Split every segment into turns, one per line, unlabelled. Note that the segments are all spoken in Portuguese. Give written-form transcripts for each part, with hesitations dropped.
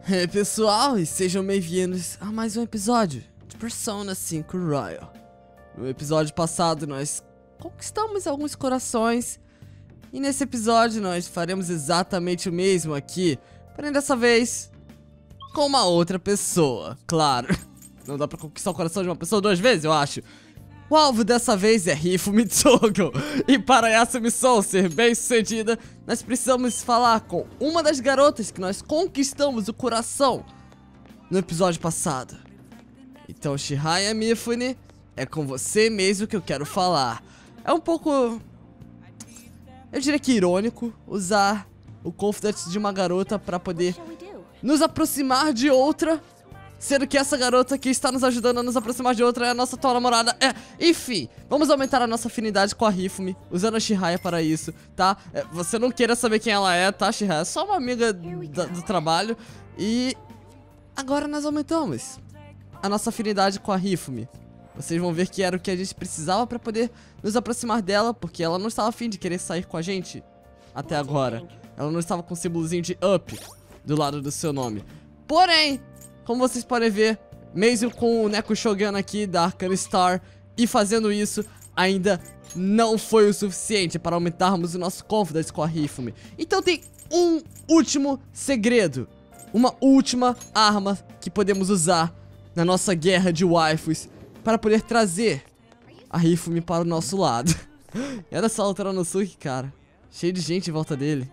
Hey pessoal, e sejam bem-vindos a mais um episódio de Persona 5 Royal. No episódio passado nós conquistamos alguns corações, e nesse episódio nós faremos exatamente o mesmo aqui, porém dessa vez com uma outra pessoa, claro. Não dá pra conquistar o coração de uma pessoa duas vezes, eu acho. O alvo dessa vez é Hifumi Togo, e para essa missão ser bem sucedida, nós precisamos falar com uma das garotas que nós conquistamos o coração no episódio passado. Então, Chihaya Mifune, é com você mesmo que eu quero falar. É um pouco, eu diria que irônico, usar o confidence de uma garota para poder nos aproximar de outra, sendo que essa garota que está nos ajudando a nos aproximar de outra é a nossa atual namorada. Enfim, vamos aumentar a nossa afinidade com a Hifumi, usando a Chihaya para isso, tá? Você não queira saber quem ela é, tá, Chihaya? É só uma amiga do trabalho. E agora nós aumentamos a nossa afinidade com a Hifumi. Vocês vão ver que era o que a gente precisava para poder nos aproximar dela, porque ela não estava afim de querer sair com a gente até agora. Ela não estava com o símbolozinho de up do lado do seu nome. Porém, como vocês podem ver, mesmo com o Neko Shogun aqui da Arcana Star e fazendo isso, ainda não foi o suficiente para aumentarmos o nosso confidence com a Hifumi. Então tem um último segredo, uma última arma que podemos usar na nossa guerra de waifus para poder trazer a Hifumi para o nosso lado. E olha só o Toranosuke, cara, cheio de gente em volta dele.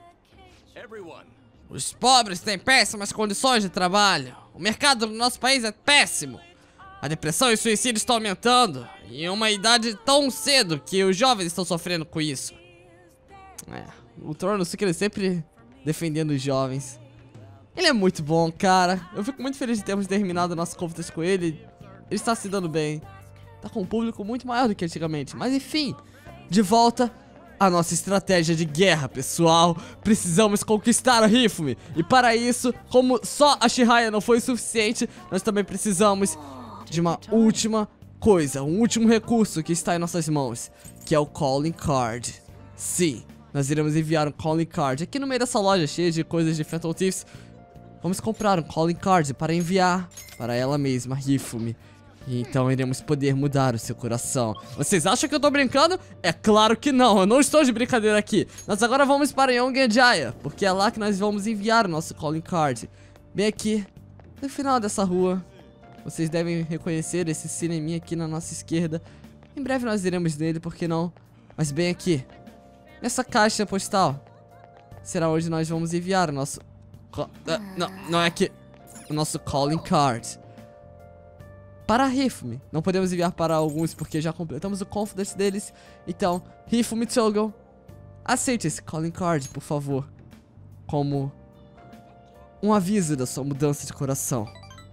Os pobres têm péssimas condições de trabalho. O mercado no nosso país é péssimo. A depressão e o suicídio estão aumentando. E em uma idade tão cedo que os jovens estão sofrendo com isso. O Toranosuke, ele sempre defendendo os jovens. Ele é muito bom, cara. Eu fico muito feliz de termos terminado a nossa confidence com ele. Ele está se dando bem. Tá com um público muito maior do que antigamente. Mas enfim, de volta a nossa estratégia de guerra, pessoal. Precisamos conquistar a Hifumi. E para isso, como só a Chihaya não foi suficiente, nós também precisamos de uma última coisa, um último recurso que está em nossas mãos, que é o Calling Card. Sim, nós iremos enviar um Calling Card. Aqui no meio dessa loja cheia de coisas de Phantom Thieves, vamos comprar um Calling Card para enviar para ela mesma, Hifumi. E então iremos poder mudar o seu coração. Vocês acham que eu tô brincando? É claro que não, eu não estou de brincadeira aqui. Nós agora vamos para Yongenjaya, porque é lá que nós vamos enviar o nosso Calling Card. Bem aqui, no final dessa rua. Vocês devem reconhecer esse cineminha aqui na nossa esquerda. Em breve nós iremos nele, por que não? Mas bem aqui, nessa caixa postal, será onde nós vamos enviar o nosso... Não é aqui. O nosso Calling Card para a Hifumi. Não podemos enviar para alguns porque já completamos o confidence deles. Então, Hifumi Togo, aceite esse Calling Card, por favor, como um aviso da sua mudança de coração.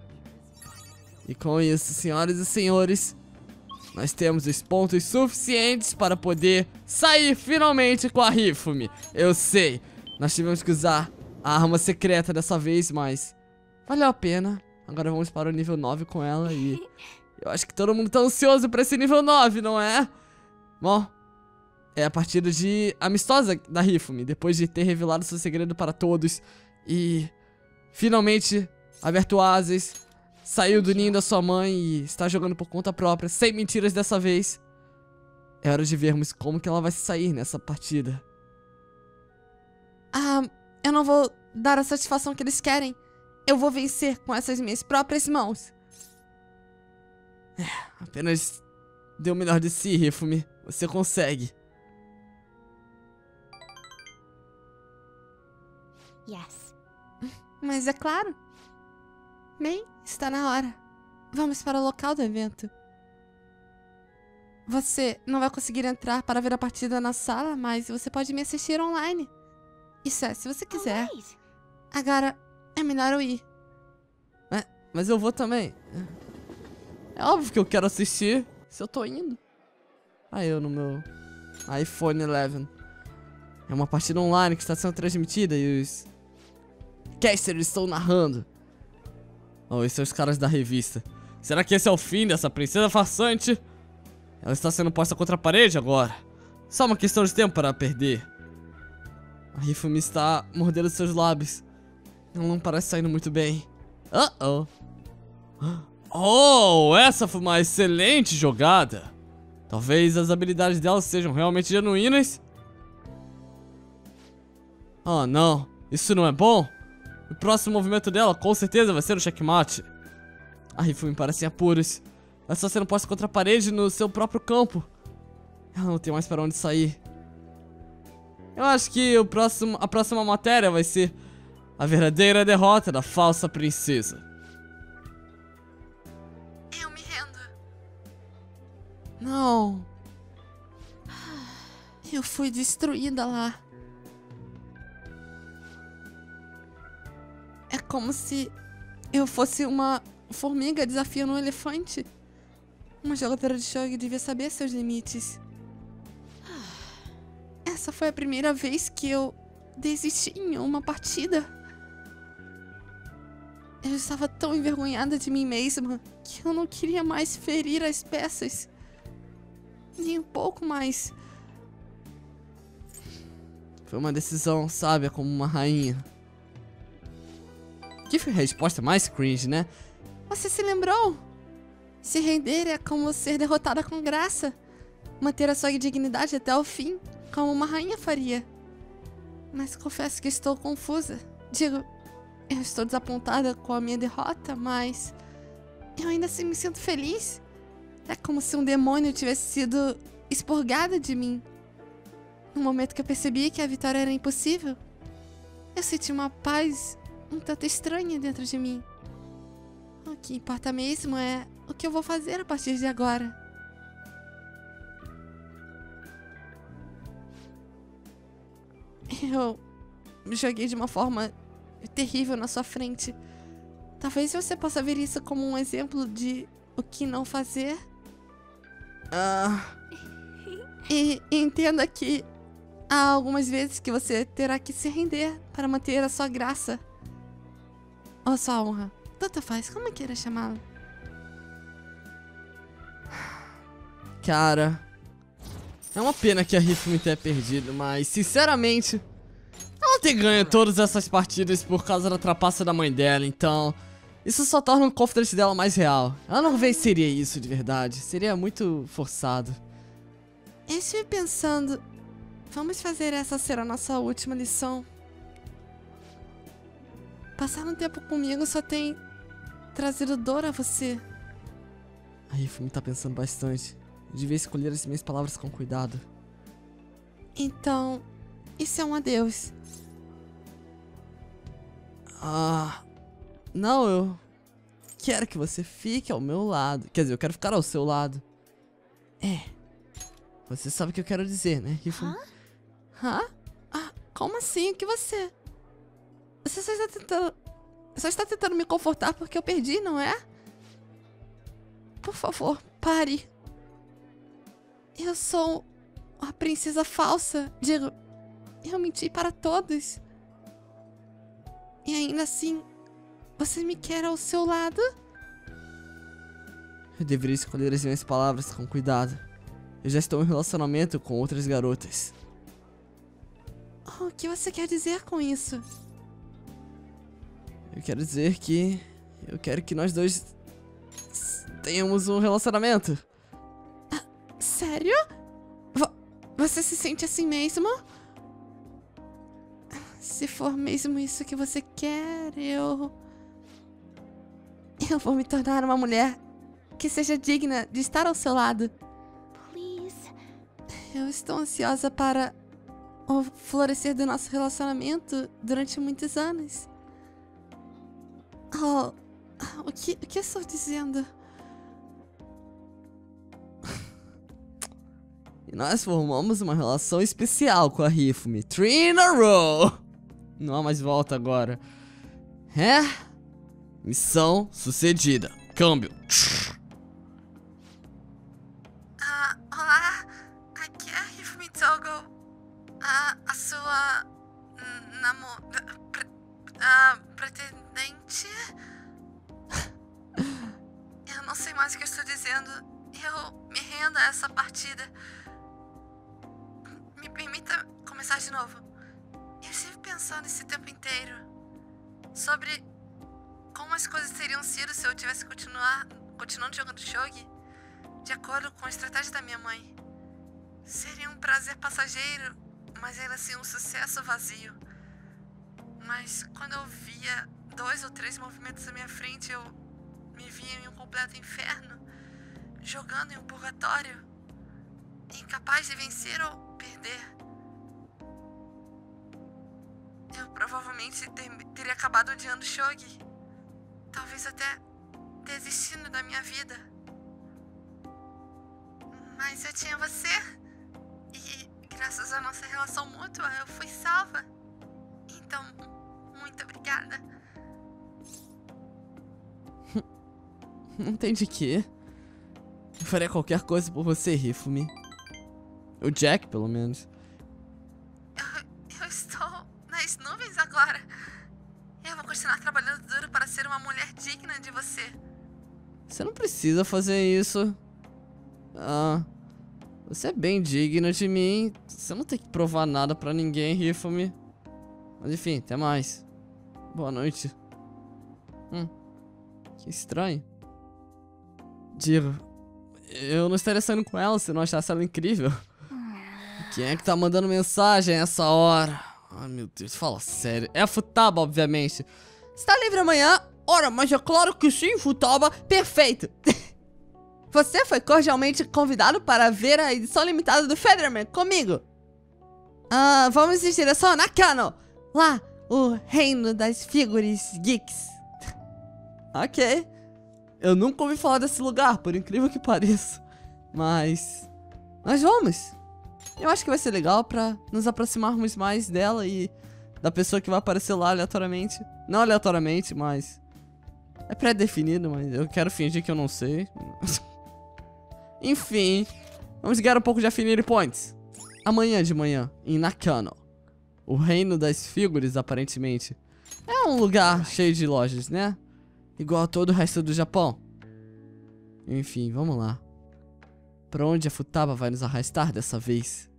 E com isso, senhoras e senhores, nós temos os pontos suficientes para poder sair finalmente com a Hifumi. Eu sei, nós tivemos que usar a arma secreta dessa vez, mas valeu a pena. Agora vamos para o nível 9 com ela e eu acho que todo mundo tá ansioso pra esse nível 9, não é? Bom, é a partida de amistosa da Hifumi, depois de ter revelado seu segredo para todos e finalmente aberto asas, saiu do ninho da sua mãe e está jogando por conta própria, sem mentiras dessa vez. É hora de vermos como que ela vai sair nessa partida.
Eu não vou dar a satisfação que eles querem. Eu vou vencer com essas minhas próprias mãos.
Apenas dê o melhor de si, Hifumi. Você consegue.
Yes. Mas é claro. Bem, está na hora. Vamos para o local do evento. Você não vai conseguir entrar para ver a partida na sala, mas você pode me assistir online. Isso é, se você quiser. Agora, é melhor eu ir.
Mas eu vou também. É óbvio que eu quero assistir. Se eu tô indo. Eu no meu iPhone 11. É uma partida online que está sendo transmitida e os casters estão narrando. Esses são os caras da revista. Será que esse é o fim dessa princesa farsante? Ela está sendo posta contra a parede agora. Só uma questão de tempo para perder. A Hifumi está mordendo seus lábios. Não parece estar indo muito bem. Uh-oh. Oh, essa foi uma excelente jogada. Talvez as habilidades dela sejam realmente genuínas. Oh, não. Isso não é bom. O próximo movimento dela com certeza vai ser o checkmate. A Hifumi parece em apuros. Ela está sendo posta contra a parede no seu próprio campo. Ela não tem mais para onde sair. Eu acho que a próxima matéria vai ser a verdadeira derrota da falsa princesa.
Eu me rendo.
Não.
Eu fui destruída lá. É como se eu fosse uma formiga desafiando um elefante. Uma jogadora de shogi devia saber seus limites. Essa foi a primeira vez que eu desisti em uma partida. Eu estava tão envergonhada de mim mesma que eu não queria mais ferir as peças. Nem um pouco mais.
Foi uma decisão sábia como uma rainha. Que foi a resposta mais cringe, né?
Você se lembrou? Se render é como ser derrotada com graça. Manter a sua dignidade até o fim, como uma rainha faria. Mas confesso que estou confusa. Digo, eu estou desapontada com a minha derrota, mas eu ainda assim me sinto feliz. É como se um demônio tivesse sido expurgado de mim. No momento que eu percebi que a vitória era impossível, eu senti uma paz um tanto estranha dentro de mim. O que importa mesmo é o que eu vou fazer a partir de agora. Eu me joguei de uma forma terrível na sua frente. Talvez você possa ver isso como um exemplo de o que não fazer. E entenda que há algumas vezes que você terá que se render para manter a sua graça. Ou a sua honra. Tanto faz, como queira chamá-lo.
Cara, é uma pena que a Hifumi tenha perdido, mas sinceramente, ela tem ganho todas essas partidas por causa da trapaça da mãe dela, então isso só torna o confidence dela mais real. Ela não venceria isso de verdade, seria muito forçado.
Eu estive pensando, vamos fazer essa ser a nossa última lição. Passar um tempo comigo só tem trazido dor a você.
A Hifumi tá pensando bastante. Eu devia escolher as minhas palavras com cuidado.
Então, isso é um adeus.
Não, eu quero que você fique ao meu lado. Quer dizer, eu quero ficar ao seu lado. Você sabe o que eu quero dizer, né, Hifumi?
Hã? Como assim? O que você... Você só está tentando me confortar porque eu perdi, não é? Por favor, pare. Eu sou uma princesa falsa. Digo, eu menti para todos. E ainda assim, você me quer ao seu lado?
Eu deveria escolher as minhas palavras com cuidado. Eu já estou em relacionamento com outras garotas.
O que você quer dizer com isso?
Eu quero dizer que eu quero que nós dois tenhamos um relacionamento.
Sério? Você se sente assim mesmo? Se for mesmo isso que você quer, eu vou me tornar uma mulher que seja digna de estar ao seu lado. Eu estou ansiosa para o florescer do nosso relacionamento durante muitos anos. O que eu estou dizendo?
E nós formamos uma relação especial com a Hifumi. 3 in a row! Não há mais volta agora. Missão sucedida. Câmbio.
Olá, aqui é a Hifumi Togo. A sua... pretendente? Eu não sei mais o que eu estou dizendo. Eu me rendo a essa partida. Me permita começar de novo. Eu estive pensando esse tempo inteiro. sobre como as coisas teriam sido se eu tivesse continuando jogando shogi de acordo com a estratégia da minha mãe. Seria um prazer passageiro, mas ainda assim um sucesso vazio. Mas quando eu via 2 ou 3 movimentos à minha frente, eu me via em um completo inferno, jogando em um purgatório, incapaz de vencer ou perder. Eu provavelmente teria acabado odiando shogi, talvez até desistindo da minha vida. Mas eu tinha você, e graças à nossa relação mútua eu fui salva. Então, muito obrigada.
Não tem de quê. Eu faria qualquer coisa por você, Hifumi. O Jack, pelo menos.
Eu estou nas nuvens agora. Eu vou continuar trabalhando duro para ser uma mulher digna de você.
Você não precisa fazer isso. Você é bem digna de mim. Você não tem que provar nada pra ninguém, Hifumi. Mas enfim, até mais. Boa noite. Que estranho. Digo, eu não estaria saindo com ela se não achasse ela incrível. Quem é que tá mandando mensagem essa hora? Ai, meu Deus, fala sério. É a Futaba, obviamente. Está livre amanhã? Ora, mas é claro que sim, Futaba. Perfeito. Você foi cordialmente convidado para ver a edição limitada do Featherman comigo. Vamos em direção a Nakano. Lá, o reino das figuras geeks. Ok. Eu nunca ouvi falar desse lugar, por incrível que pareça. Mas nós vamos. Eu acho que vai ser legal pra nos aproximarmos mais dela e da pessoa que vai aparecer lá aleatoriamente. Não aleatoriamente, mas é pré-definido, mas eu quero fingir que eu não sei. Enfim, vamos ganhar um pouco de Affinity Points. Amanhã de manhã, em Nakano. O reino das figuras, aparentemente. É um lugar cheio de lojas, né? Igual a todo o resto do Japão. Enfim, vamos lá. Pra onde a Futaba vai nos arrastar dessa vez?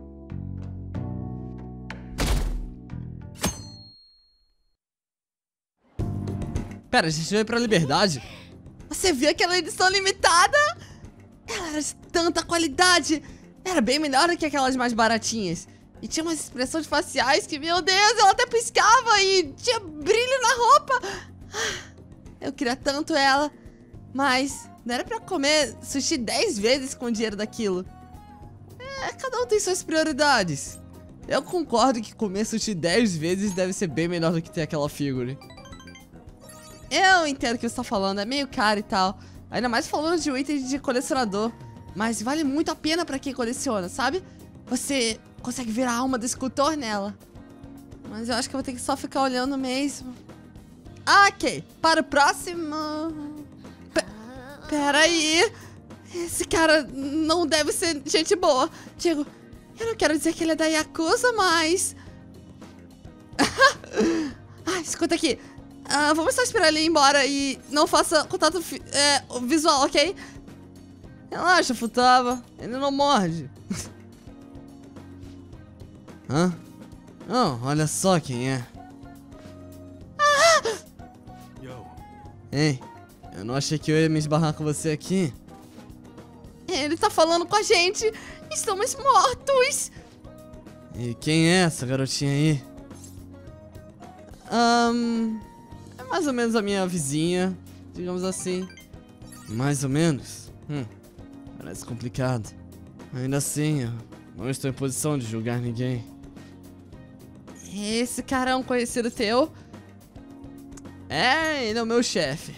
Pera, a gente veio pra Liberdade? Você viu aquela edição limitada? Ela era de tanta qualidade. Era bem melhor do que aquelas mais baratinhas. E tinha umas expressões faciais que, meu Deus, ela até piscava e tinha brilho na roupa. Eu queria tanto ela, mas não era pra comer sushi 10 vezes com o dinheiro daquilo. Cada um tem suas prioridades. Eu concordo que comer sushi 10 vezes deve ser bem melhor do que ter aquela figure. Eu entendo o que você tá falando, é meio caro e tal. Ainda mais falando de um item de colecionador. Mas vale muito a pena pra quem coleciona, sabe? Você consegue ver a alma do escultor nela. Mas eu acho que eu vou ter que só ficar olhando mesmo. Ok, para o próximo... Pera aí. Esse cara não deve ser gente boa. Digo, eu não quero dizer que ele é da Yakuza, mas... Escuta aqui. Vamos só esperar ele ir embora e não faça contato visual, ok? Relaxa, Futaba. Ele não morde. Oh, olha só quem é. Ei, eu não achei que eu ia me esbarrar com você aqui. Ele tá falando com a gente. Estamos mortos. E quem é essa garotinha aí? É mais ou menos a minha vizinha, digamos assim. Mais ou menos? Parece complicado. Ainda assim, eu não estou em posição de julgar ninguém. Esse cara é um conhecido teu? É, ele é o meu chefe.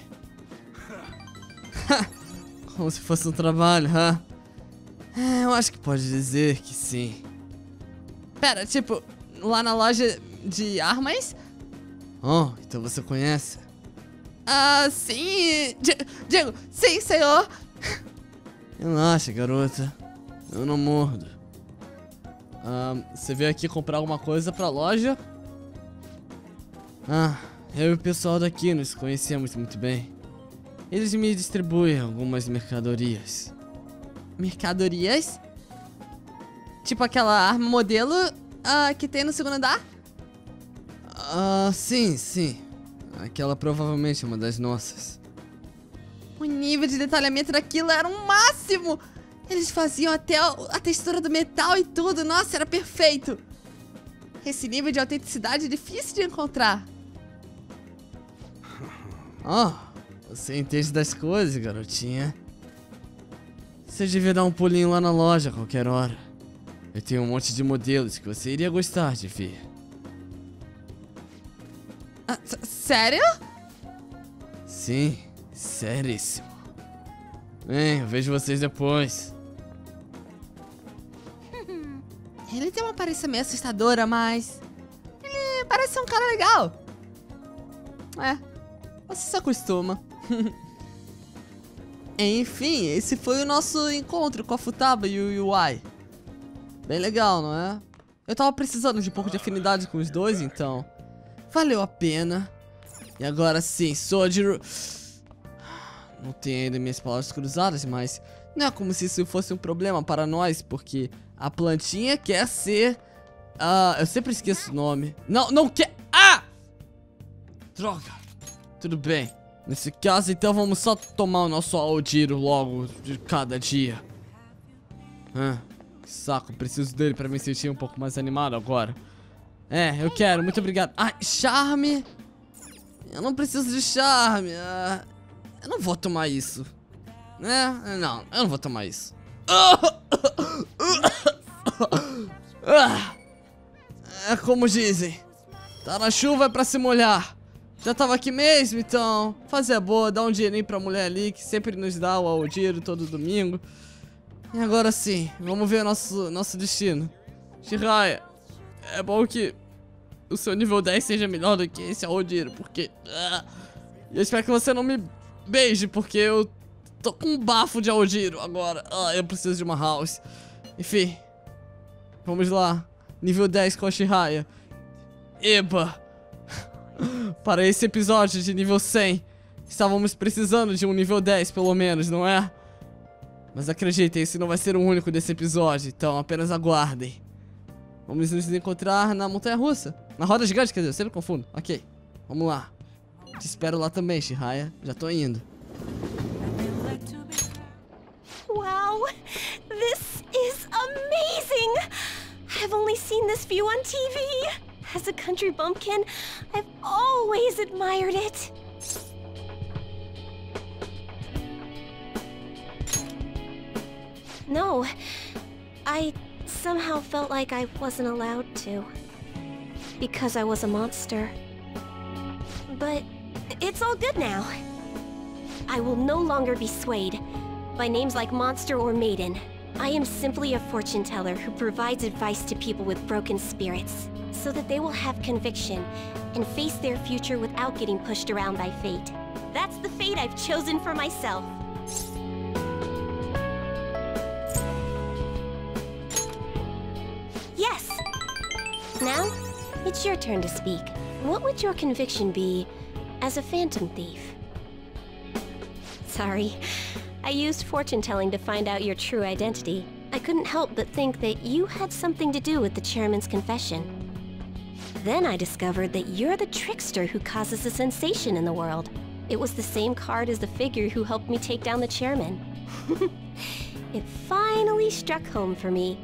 Como se fosse um trabalho, eu acho que pode dizer que sim. Pera, tipo, lá na loja de armas? Oh, então você conhece? Sim. Diego, sim, senhor. Relaxa, garota. Eu não mordo. Você veio aqui comprar alguma coisa pra loja? Eu e o pessoal daqui nos conhecemos muito bem. Eles me distribuem algumas mercadorias. Mercadorias? Tipo aquela arma modelo que tem no segundo andar? Sim. Aquela provavelmente é uma das nossas.
O nível de detalhamento daquilo era um máximo! Eles faziam até a textura do metal e tudo. Nossa, era perfeito! Esse nível de autenticidade é difícil de encontrar.
Você entende das coisas, garotinha. Você devia dar um pulinho lá na loja a qualquer hora. Eu tenho um monte de modelos que você iria gostar de ver.
Sério?
Sim, seríssimo. Bem, eu vejo vocês depois.
Ele tem uma aparência meio assustadora, mas... ele parece ser um cara legal.
Você se acostuma. Enfim, esse foi o nosso encontro com a Futaba e o UI. Bem legal, não é? Eu tava precisando de um pouco de afinidade com os dois, então valeu a pena. E agora sim, Sojiro... Não tenho ainda minhas palavras cruzadas, mas não é como se isso fosse um problema para nós, porque a plantinha quer ser... eu sempre esqueço o nome. Não quer... Droga! Tudo bem. Nesse caso, então, vamos só tomar o nosso Aodiro logo de cada dia. Que saco, preciso dele pra me sentir um pouco mais animado agora. Eu quero, muito obrigado. Charme? Eu não preciso de charme. Eu não vou tomar isso. Não, eu não vou tomar isso. É como dizem, tá na chuva é pra se molhar. Já tava aqui mesmo, então fazer boa, dar um dinheirinho pra mulher ali que sempre nos dá o Aodiro todo domingo. E agora sim, vamos ver nosso destino. Jiraiya, é bom que o seu nível 10 seja melhor do que esse Aodiro, porque... eu espero que você não me beije, porque eu tô com um bafo de Aodiro agora. Eu preciso de uma house. Enfim, vamos lá. Nível 10 com a Jiraiya. Eba! Para esse episódio de nível 100, estávamos precisando de um nível 10 pelo menos, não é? Mas acreditem, esse não vai ser o único desse episódio, então apenas aguardem. Vamos nos encontrar na montanha-russa. Na roda gigante, quer dizer, eu sempre confundo. Ok, vamos lá. Te espero lá também, Jiraiya. Já tô indo.
Wow, this is amazing! I've only seen this view on TV. As a country bumpkin, I've always admired it. No, I somehow felt like I wasn't allowed to. Because I was a monster. But it's all good now. I will no longer be swayed by names like monster or maiden. I am simply a fortune teller who provides advice to people with broken spirits, so that they will have conviction and face their future without getting pushed around by fate. That's the fate I've chosen for myself. Yes! Now, it's your turn to speak. What would your conviction be as a phantom thief? Sorry, I used fortune-telling to find out your true identity. I couldn't help but think that you had something to do with the chairman's confession. Then I discovered that you're the trickster who causes a sensation in the world. It was the same card as the figure who helped me take down the chairman. It finally struck home for me.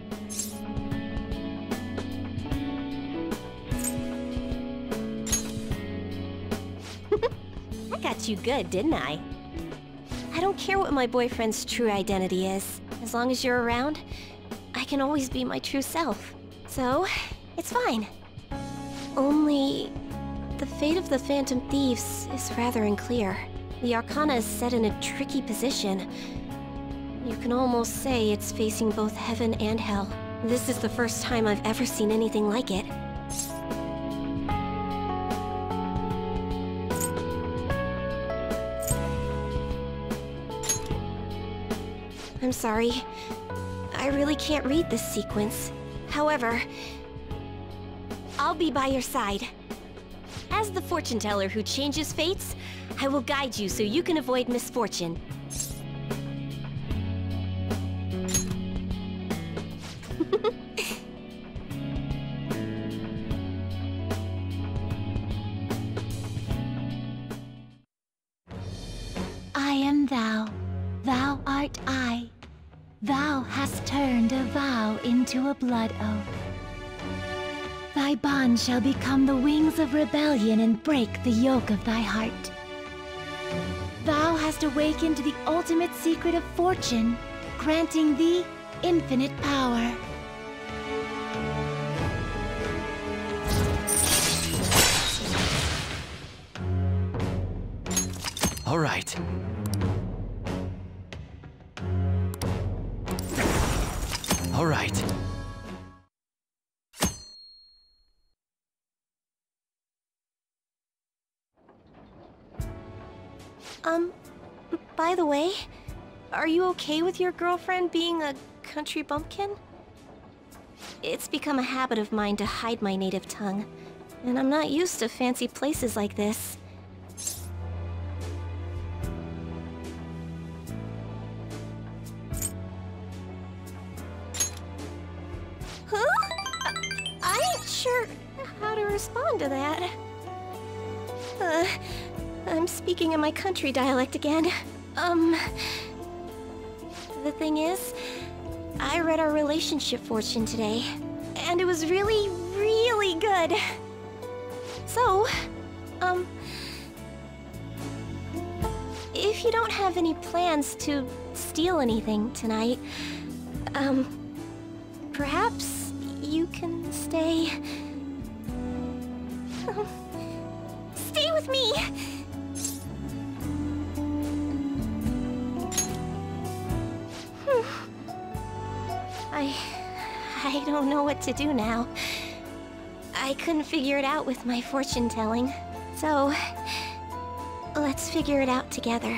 I got you good, didn't I? I don't care what my boyfriend's true identity is. As long as you're around, I can always be my true self. So, it's fine. Only... the fate of the Phantom Thieves is rather unclear. The Arcana is set in a tricky position. You can almost say it's facing both heaven and hell. This is the first time I've ever seen anything like it. I'm sorry. I really can't read this sequence. However, I'll be by your side. As the fortune teller who changes fates, I will guide you so you can avoid misfortune.
heart eye. Thou hast turned a vow into a blood oath. Thy bond shall become the wings of rebellion and break the yoke of thy heart. Thou hast awakened the ultimate secret of fortune, granting thee infinite power.
All right. All right.
By the way, are you okay with your girlfriend being a country bumpkin? It's become a habit of mine to hide my native tongue, and I'm not used to fancy places like this. Huh? I ain't sure how to respond to that. I'm speaking in my country dialect again. The thing is, I read our relationship fortune today, and it was really, really good. So, if you don't have any plans to steal anything tonight, perhaps you can stay... stay with me! I don't know what to do now. I couldn't figure it out with my fortune telling. So, let's figure it out together.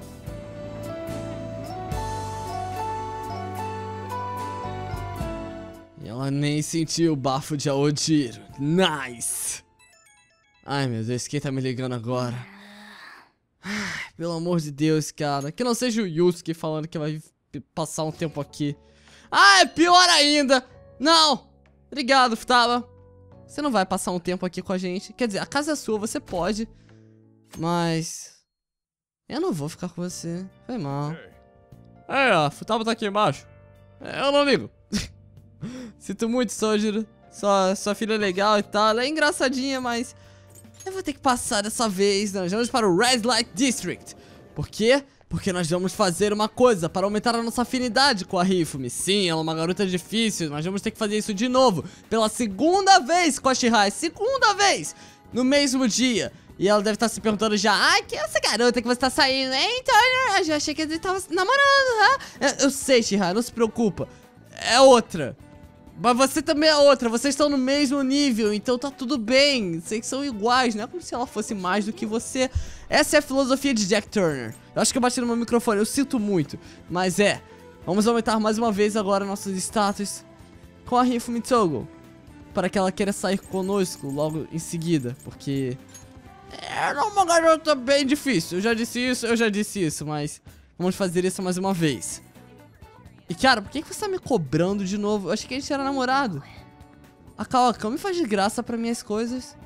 E ela nem sentiu o bafo de Aodiro. Nice! Ai, meu Deus, quem tá me ligando agora? Ai, pelo amor de Deus, cara. Que não seja o Yusuke falando que vai passar um tempo aqui. Ah, é pior ainda! Não! Obrigado, Futaba. Você não vai passar um tempo aqui com a gente. Quer dizer, a casa é sua, você pode. Mas... eu não vou ficar com você. Foi mal. A Futaba tá aqui embaixo. Eu não ligo. Sinto muito, Sojiro. Sua filha é legal e tal. Ela é engraçadinha, mas... eu vou ter que passar dessa vez. Nós vamos para o Red Light District. Por quê? Porque nós vamos fazer uma coisa para aumentar a nossa afinidade com a Hifumi. Sim, ela é uma garota difícil. Nós vamos ter que fazer isso de novo. Pela segunda vez com a Shirai. Segunda vez! No mesmo dia. E ela deve estar se perguntando já: ai, que é essa garota que você tá saindo, hein, Turner? Eu já achei que ele tava namorando, né? Eu sei, Shirai, não se preocupa. É outra. Mas você também é outra, vocês estão no mesmo nível, então tá tudo bem. Sei que são iguais, não é como se ela fosse mais do que você. Essa é a filosofia de Jack Turner. Eu acho que eu bati no meu microfone, eu sinto muito. Mas vamos aumentar mais uma vez agora nossos status com a Hifumi Togo, para que ela queira sair conosco logo em seguida. Porque ela é uma garota bem difícil. Eu já disse isso, mas vamos fazer isso mais uma vez. E cara, por que você tá me cobrando de novo? Eu achei que a gente era namorado. A Kawakami faz de graça pra minhas coisas.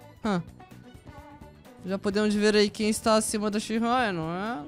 Já podemos ver aí quem está acima da Shirai, não é?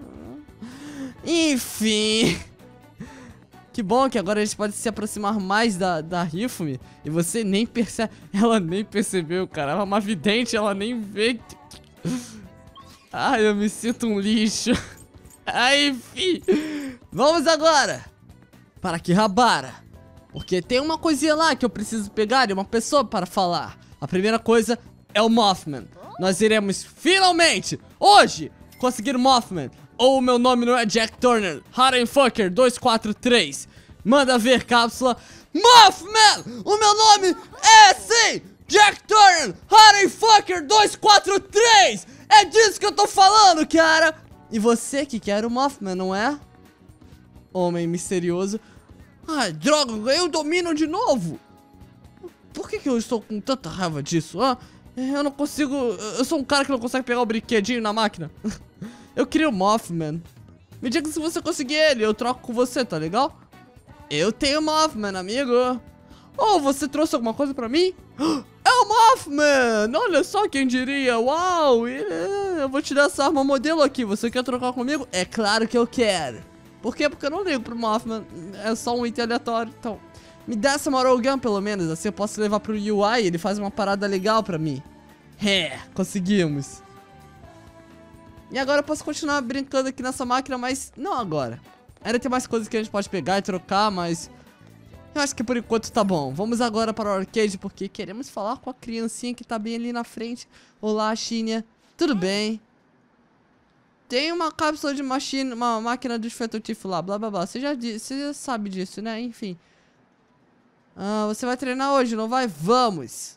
Enfim. Que bom que agora a gente pode se aproximar mais da Hifumi. E você nem percebe. Ela nem percebeu, cara. Ela é uma vidente, ela nem vê. Ai, eu me sinto um lixo. Enfim. Vamos agora para Akihabara, porque tem uma coisinha lá que eu preciso pegar e uma pessoa para falar. A primeira coisa é o Mothman. Nós iremos finalmente, hoje, conseguir o Mothman. Ou o meu nome não é Jack Turner, Harenfucker 243. Manda ver, cápsula. Mothman! O meu nome é sim Jack Turner, Harenfucker 243. É disso que eu tô falando, cara. E você que quer o Mothman, não é? Homem misterioso. Ai, droga, ganhei o domínio de novo. Por que eu estou com tanta raiva disso? Eu não consigo... eu sou um cara que não consegue pegar o brinquedinho na máquina. Eu queria o Mothman. Me diga se você conseguir ele, eu troco com você, tá legal? Eu tenho o Mothman, amigo. Oh, você trouxe alguma coisa pra mim? É o Mothman! Olha só quem diria. Uau! Eu vou te dar essa arma modelo aqui. Você quer trocar comigo? É claro que eu quero. Por quê? Porque eu não ligo pro Mothman. É só um item aleatório. Então, me dá essa Moral Gun pelo menos. Assim eu posso levar pro UI e ele faz uma parada legal pra mim. Conseguimos. E agora eu posso continuar brincando aqui nessa máquina, mas não agora. Ainda tem mais coisas que a gente pode pegar e trocar, mas eu acho que por enquanto tá bom. Vamos agora para o arcade, porque queremos falar com a criancinha que tá bem ali na frente. Olá, Shinya. Tudo bem? Tem uma cápsula de uma máquina de fetotifo lá, blá blá blá. Você já sabe disso, né? Enfim. Você vai treinar hoje, não vai? Vamos!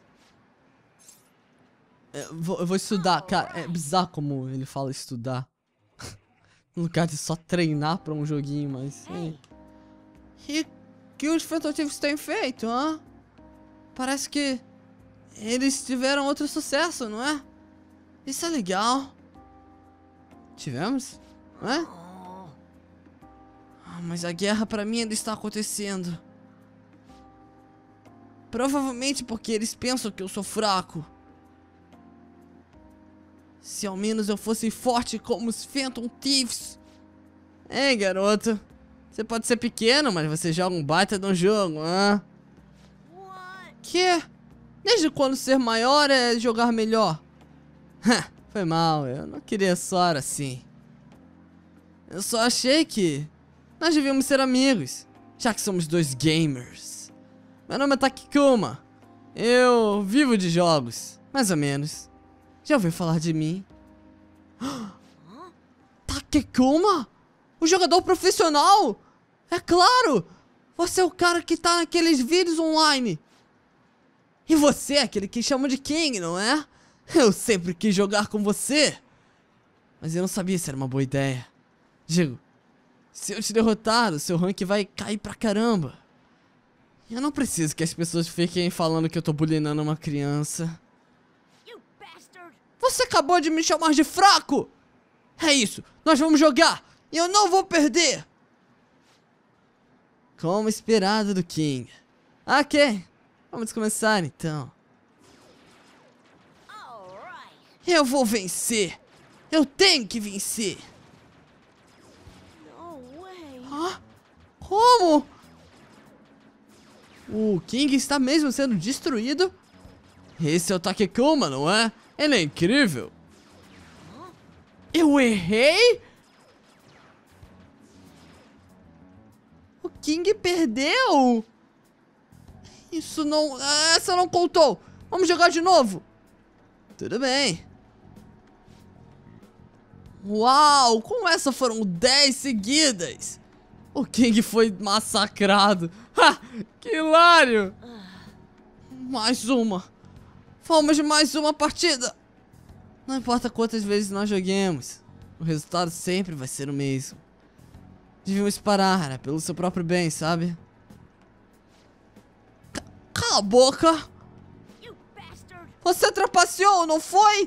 Eu vou estudar, cara. É bizarro como ele fala estudar. No lugar de só treinar pra um joguinho, mas... E que os fetotifos têm feito, hã? Parece que eles tiveram outro sucesso, não é? Isso é legal. Tivemos? Não é? Mas a guerra pra mim ainda está acontecendo. Provavelmente porque eles pensam que eu sou fraco. Se ao menos eu fosse forte como os Phantom Thieves. Ei, garoto. Você pode ser pequeno, mas você joga um baita no jogo, hã? Que? Desde quando ser maior é jogar melhor? Foi mal, eu não queria soar assim. Eu só achei que nós devíamos ser amigos, já que somos dois gamers. Meu nome é Takikuma. Eu vivo de jogos, mais ou menos. Já ouviu falar de mim? Takikuma? O jogador profissional? É claro! Você é o cara que tá naqueles vídeos online. E você é aquele que chamam de King, não é? Eu sempre quis jogar com você. Mas eu não sabia se era uma boa ideia. Digo, se eu te derrotar, o seu rank vai cair pra caramba. Eu não preciso que as pessoas fiquem falando que eu tô bullyingando uma criança. Você acabou de me chamar de fraco! É isso, nós vamos jogar! E eu não vou perder! Como esperado do King. Ok, vamos começar então. Eu vou vencer! Eu tenho que vencer! Como? O King está mesmo sendo destruído? Esse é o Takikuma, não é? Ele é incrível. Eu errei? O King perdeu? Isso não... Essa não contou. Vamos jogar de novo. Tudo bem. Uau, com essa foram 10 seguidas. O King foi massacrado. Ha, que hilário. Mais uma. Vamos de mais uma partida. Não importa quantas vezes nós joguemos, o resultado sempre vai ser o mesmo. Devíamos parar, é pelo seu próprio bem, sabe? Cala a boca! Você trapaceou, não foi?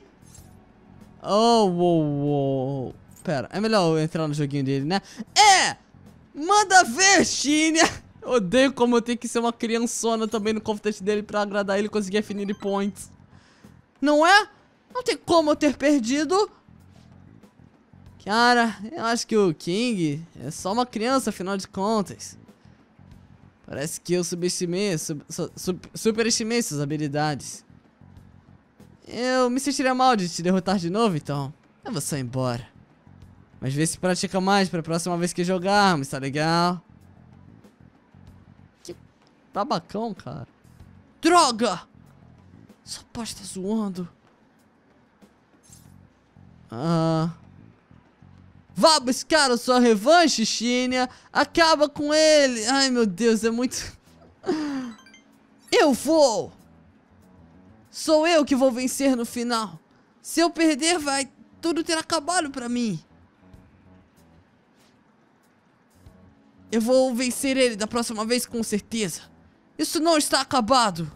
Oh. Pera, é melhor eu entrar no joguinho dele, né? Manda ver, Shinya! Odeio como eu tenho que ser uma criançona também no confidente dele pra agradar ele e conseguir Affinity Points. Não é? Não tem como eu ter perdido. Cara, eu acho que o King é só uma criança, afinal de contas. Parece que eu superestimei suas habilidades. Eu me sentiria mal de te derrotar de novo, então eu vou só ir embora. Mas vê se pratica mais pra próxima vez que jogarmos, tá legal? Que babacão, cara. Droga! Essa parte tá zoando. Vá buscar a sua revanche, Shinya. Acaba com ele. Ai, meu Deus, é muito... Eu vou! Sou eu que vou vencer no final. Se eu perder, vai tudo ter acabado pra mim. Eu vou vencer ele da próxima vez com certeza. Isso não está acabado.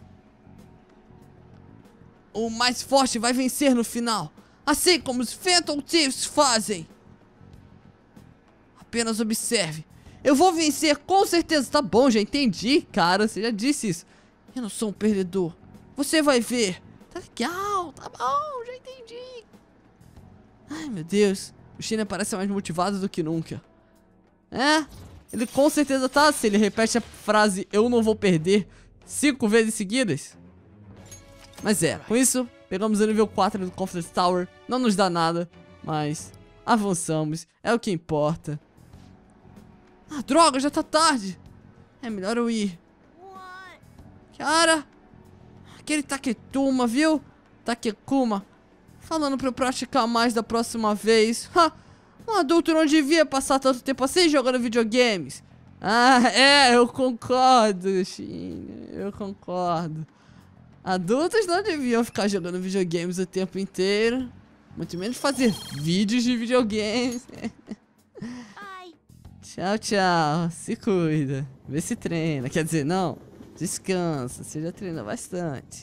O mais forte vai vencer no final. Assim como os Phantom Thieves fazem. Apenas observe. Eu vou vencer com certeza. Tá bom, já entendi, cara. Você já disse isso. Eu não sou um perdedor. Você vai ver. Tá legal, tá bom, já entendi. Ai, meu Deus. O Shinya parece mais motivado do que nunca. É, ele com certeza tá, se ele repete a frase "eu não vou perder" 5 vezes seguidas. Mas com isso, pegamos o nível 4 do Confidence Tower. Não nos dá nada, mas avançamos, é o que importa. Ah, droga, já tá tarde. É melhor eu ir. Cara, aquele Taketuma, viu? Takekuma, falando pra eu praticar mais da próxima vez. Um adulto não devia passar tanto tempo assim jogando videogames. Ah, eu concordo, Shin. Eu concordo. Adultos não deviam ficar jogando videogames o tempo inteiro. Muito menos fazer vídeos de videogames. Tchau, tchau. Se cuida. Vê se treina. Quer dizer, não. Descansa. Você já treina bastante.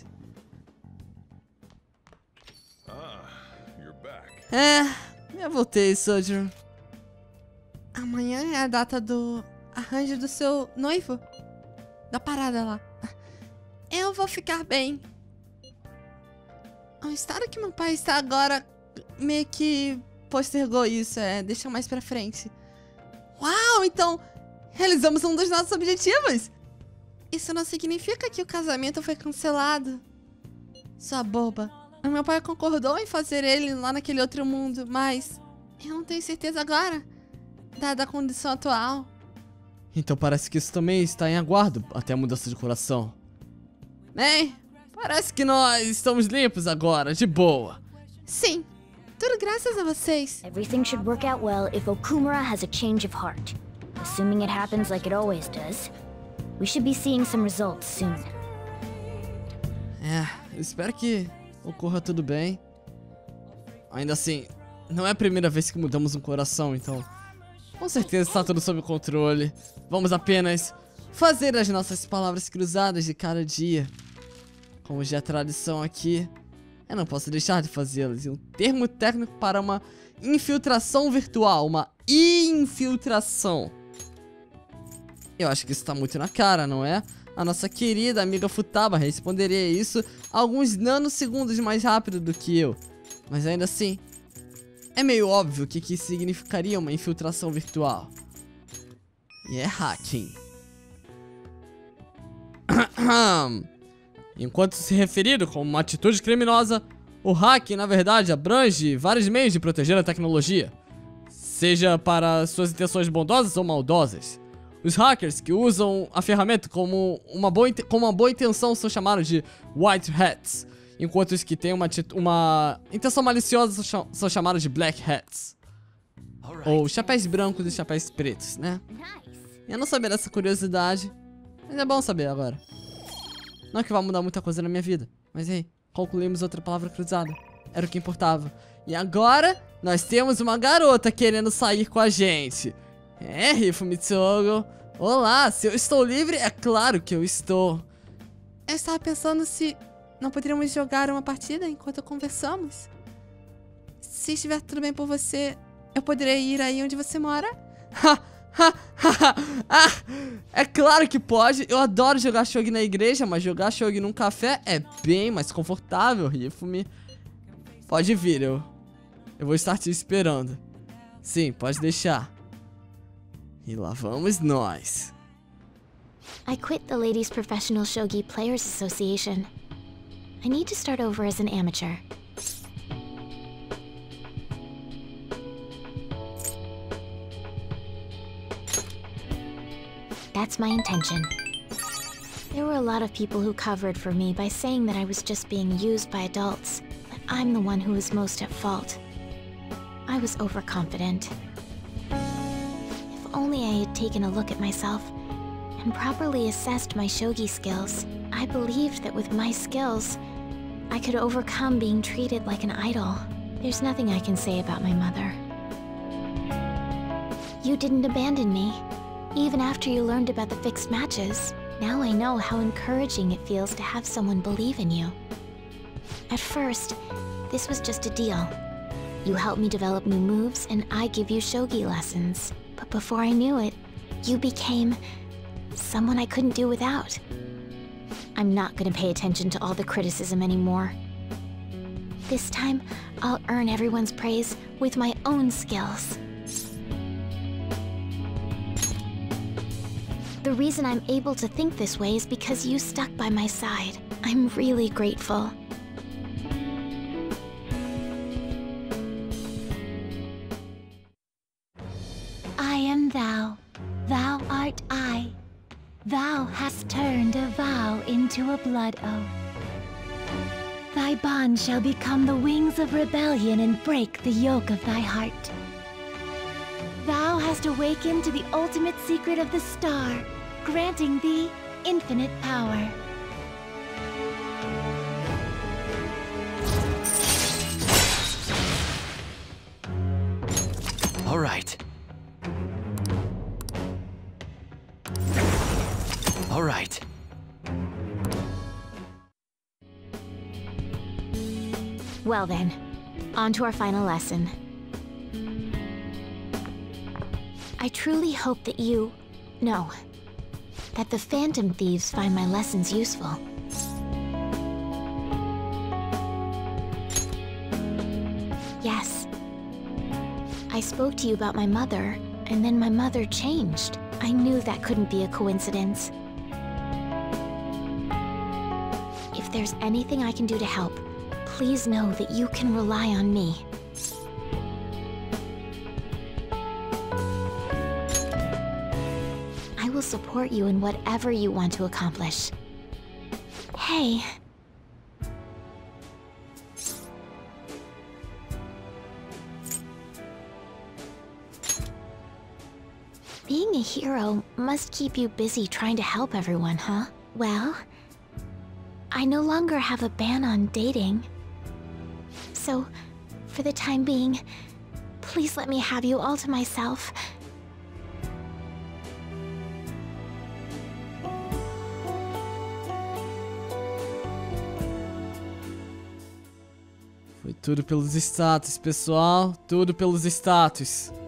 Já voltei, Sojourn.
Amanhã é a data do arranjo do seu noivo. Da parada lá. Eu vou ficar bem. O estado que meu pai está agora meio que postergou isso, deixa mais pra frente. Uau, então realizamos um dos nossos objetivos. Isso não significa que o casamento foi cancelado. Sua boba. O meu pai concordou em fazer ele lá naquele outro mundo, mas eu não tenho certeza agora, dada a condição atual.
Então parece que isso também está em aguardo até a mudança de coração. Parece que nós estamos limpos agora, de boa.
Sim, tudo graças a vocês.
Everything should work out well if Okumura has a change of heart. Assuming it happens like it always does, we should be seeing some results soon.
Eu espero que ocorra tudo bem. Ainda assim, não é a primeira vez que mudamos um coração, então com certeza está tudo sob controle. Vamos apenas fazer as nossas palavras cruzadas de cada dia. Como já é tradição aqui, eu não posso deixar de fazê-las. E um termo técnico para uma infiltração virtual, uma infiltração. Eu acho que isso está muito na cara, não é? A nossa querida amiga Futaba responderia isso alguns nanosegundos mais rápido do que eu. Mas ainda assim, é meio óbvio o que significaria uma infiltração virtual. E é hacking. Enquanto se referido como uma atitude criminosa, o hacking na verdade abrange vários meios de proteger a tecnologia, seja para suas intenções bondosas ou maldosas. Os hackers que usam a ferramenta como uma boa intenção são chamados de White Hats, enquanto os que têm uma intenção maliciosa são chamados de Black Hats. Ou chapéus brancos e chapéus pretos, né? Eu não sabia dessa curiosidade, mas é bom saber agora. Não é que vai mudar muita coisa na minha vida, mas concluímos outra palavra cruzada. Era o que importava. E agora, nós temos uma garota querendo sair com a gente. Hifumi Tsugo. Olá, se eu estou livre, é claro que eu estou.
Eu estava pensando se não poderíamos jogar uma partida enquanto conversamos. Se estiver tudo bem por você, eu poderia ir aí onde você mora?
É claro que pode. Eu adoro jogar shogi na igreja, mas jogar shogi num café é bem mais confortável, Hifumi. Pode vir, eu vou estar te esperando. Sim, pode deixar. E lá vamos nós.
I quit the Ladies Professional Shogi Players Association. I need to start over as an amateur. That's my intention. There were a lot of people who covered for me by saying that I was just being used by adults, but I'm the one who was most at fault. I was overconfident. If only I had taken a look at myself and properly assessed my shogi skills, I believed that with my skills, I could overcome being treated like an idol. There's nothing I can say about my mother. You didn't abandon me. Even after you learned about the fixed matches, now I know how encouraging it feels to have someone believe in you. At first, this was just a deal. You help me develop new moves, and I give you shogi lessons. But before I knew it, you became someone I couldn't do without. I'm not gonna pay attention to all the criticism anymore. This time, I'll earn everyone's praise with my own skills. The reason I'm able to think this way is because you stuck by my side. I'm really grateful. I am thou. Thou art I. Thou hast turned a vow into a blood oath. Thy bond shall become the wings of rebellion and break the yoke of thy heart. Thou hast awakened to the ultimate secret of the star, granting thee infinite power.
All right. All right.
Well then, on to our final lesson. I truly hope that that the Phantom Thieves find my lessons useful. Yes. I spoke to you about my mother, and then my mother changed. I knew that couldn't be a coincidence. If there's anything I can do to help, please know that you can rely on me. I will support you in whatever you want to accomplish. Hey. Being a hero must keep you busy trying to help everyone, huh? Well, I no longer have a ban on dating. So, for the time being, please let me have you all to myself.
Foi tudo pelos status, pessoal. Tudo pelos status.